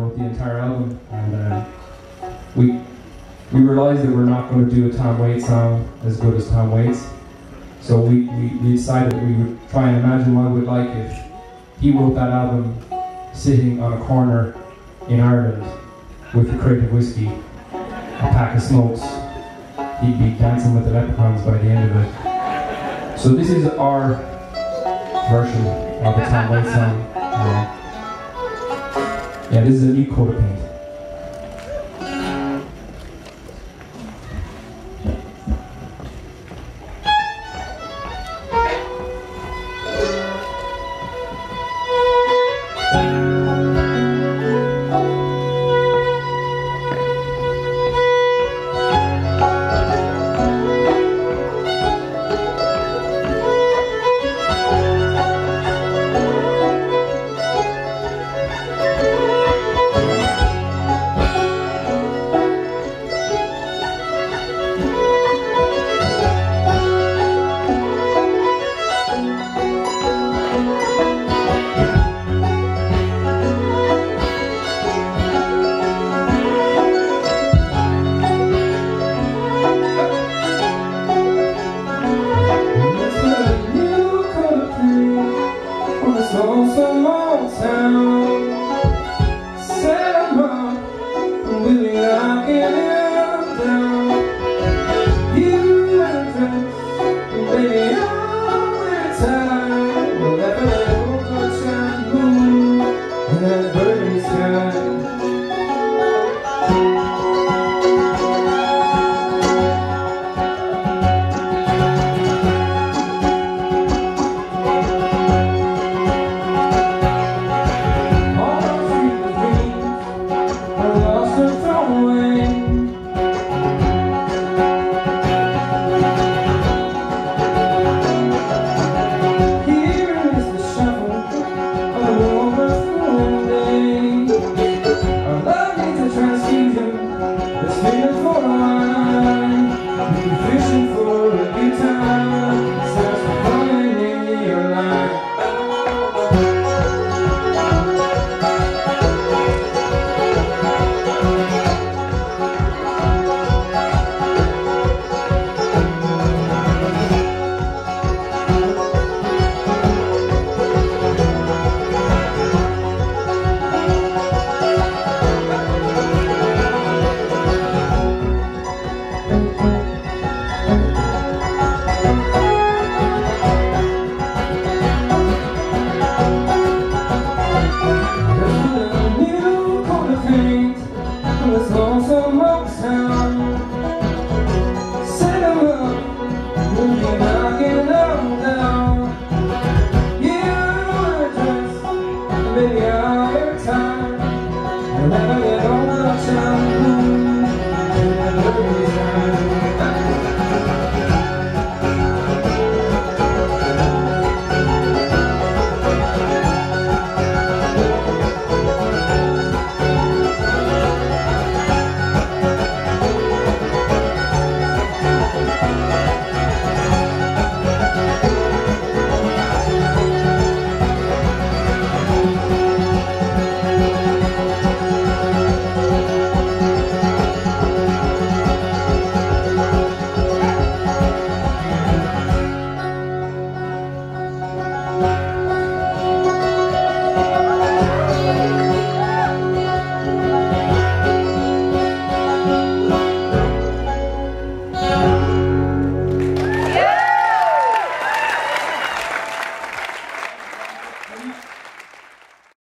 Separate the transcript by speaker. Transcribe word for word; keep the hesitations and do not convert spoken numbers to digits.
Speaker 1: wrote the entire album, and uh, we we realised that we're not going to do a Tom Waits song as good as Tom Waits, so we, we, we decided we would try and imagine what it would like if he wrote that album sitting on a corner in Ireland with a crate of whiskey, a pack of smokes. He'd be dancing with the leprechauns by the end of it. So this is our version of the Tom Waits song. Uh, yeah, this is a new coat of paint.
Speaker 2: It's also